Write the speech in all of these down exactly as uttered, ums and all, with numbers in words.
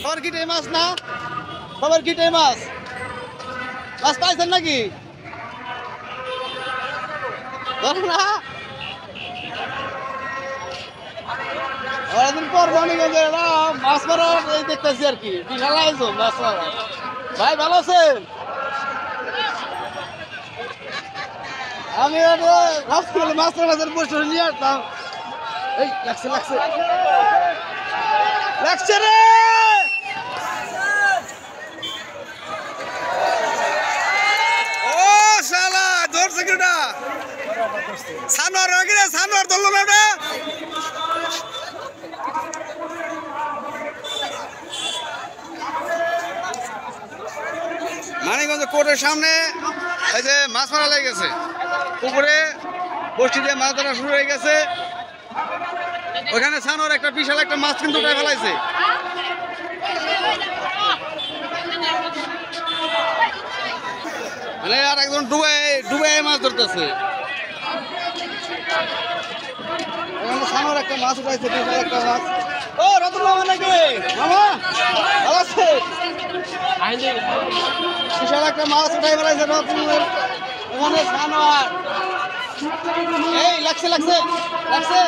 সবার কি টাইম মাছ না সবার কি টাইম মাছ মাছ পাইছেন নাকি না অনেকদিন পর মানিগঞ্জে মাছ মারা এই দেখতেছি আর কি বিশাল আয়োজন মাছ মারা ভাই ভালো আছেন আমি ভাবছিলাম মাছ মাছের বসে নিয়ে আসতাম এই লাগছে লাগছে লাগছে রে ও শালা ধরছে কিটা সানোয়ার আগে সানোয়ার ধরলো না রে মানিকগঞ্জ কোর্টের সামনে এই যে মাছ মারা লেগে গেছে পুকুরে বসি দিয়ে মাছ ধরা শুরু হয়ে গেছে ওখানে ছানোর একটা বিশাল একটা মাছ কিন্তু উঠে ফেলাইছে মানে আর একজন ডুবে ডুবে মাছ ধরতেছে ছানোর একটা মাছ উঠাইছে বিশাল একটা মাছ ও রতন মামা নাকি মামা ভালো আছে বিশাল একটা মাছ উঠাই ফেলাইছে রতনের ওখানে ছানোর এই লাগছে লাগছে লাগছে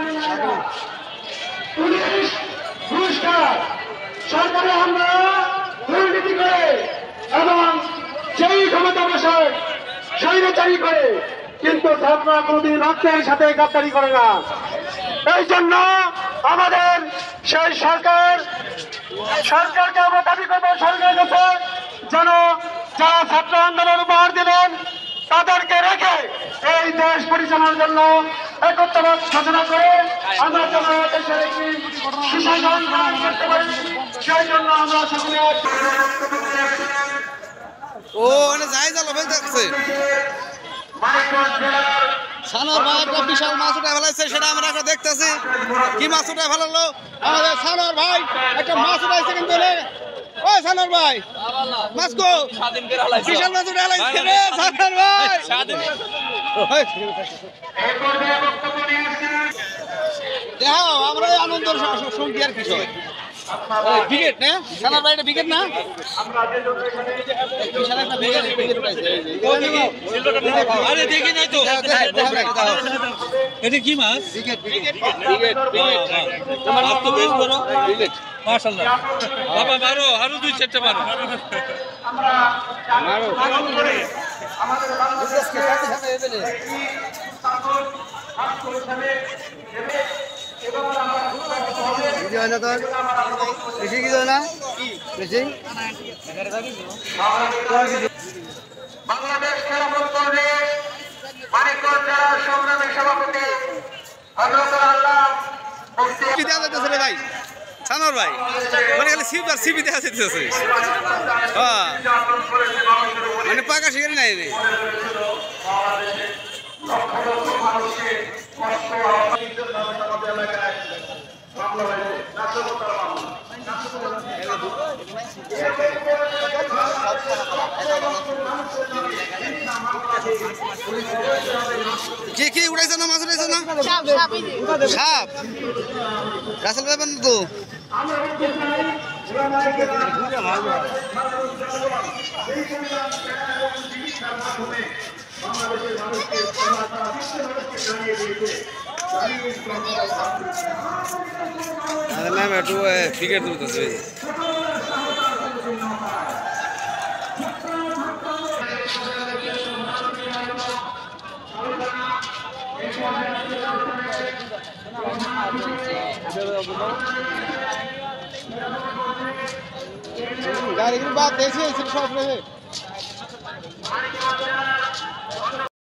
পুলিশ পুরস্কার সরকারি হামলা দুর্নীতি করে এবং সেই ক্ষমতা বসায় স্বৈরাচারী করে কিন্তু ছাত্ররা কোনদিন রক্তের সাথে গাদ্দারি করে না এই জন্য আমাদের সেই সরকার সরকারকে আমরা দাবি করবো সরকারের কাছে যেন যারা ছাত্র আন্দোলন উপহার দিলেন তাদেরকে রেখে এই দেশ পরিচালনার জন্য একত্রবাদ ঘোষণা করে আমরা যেন দেশের একটি সুশাসন গ্রহণ করতে পারি সেই জন্য আমরা সকলে ও মানে যাই জাল ফেলতেছে ছানোর ভাই একটা বিশাল মাছ উঠে ফেলাইছে সেটা আমরা একটা দেখতেছি কি মাছ উঠে ফেলালো আমাদের ছানোর ভাই একটা মাছ উঠাইছে কিন্তু ও ছানোর ভাই মাছ কো বিশাল মাছ উঠে ফেলাইছে রে ছানোর ভাই দেখো আমরা আনন্দের সঙ্গী আর বিষয় বিকেট না ছানোর ভাই এটা বিকেট না বিশাল একটা বিকেট বিকেট উঠাইছে আরে দেখি নাই তো এটা কি মাছ বিকেট বিকেট বিকেট বিকেট তোমার হাত তো বেশ বড় বিকেট মাশাআল্লাহ বাবা মারো আরো দুই চারটা মারো মারো আমাদের বুঝছকে সাথে সাথে এবেলে ভিডিও না তো বেশি কি না বেশি বাংলাদেশ খেলাফত কংগ্রেস মানিকগঞ্জ জেলার সংগ্রামী সভাপতি হযরত আল্লাহ মুফতি কি দেয়া যাইতেছে রে ভাই ছানোর ভাই মানে খালি সিপ আর সিপি দেয়া যাইতেছে হ্যাঁ মানে পাকা শিকারি নাই রে কি কি উড়াইছে না মাছ উড়াইছে না সাপ রাসেল ব্যাপার না তো ম্যাম একটু ক্রিকেট তুলতেছে गाड़ी की बात देखिए सिर्फ शॉप में है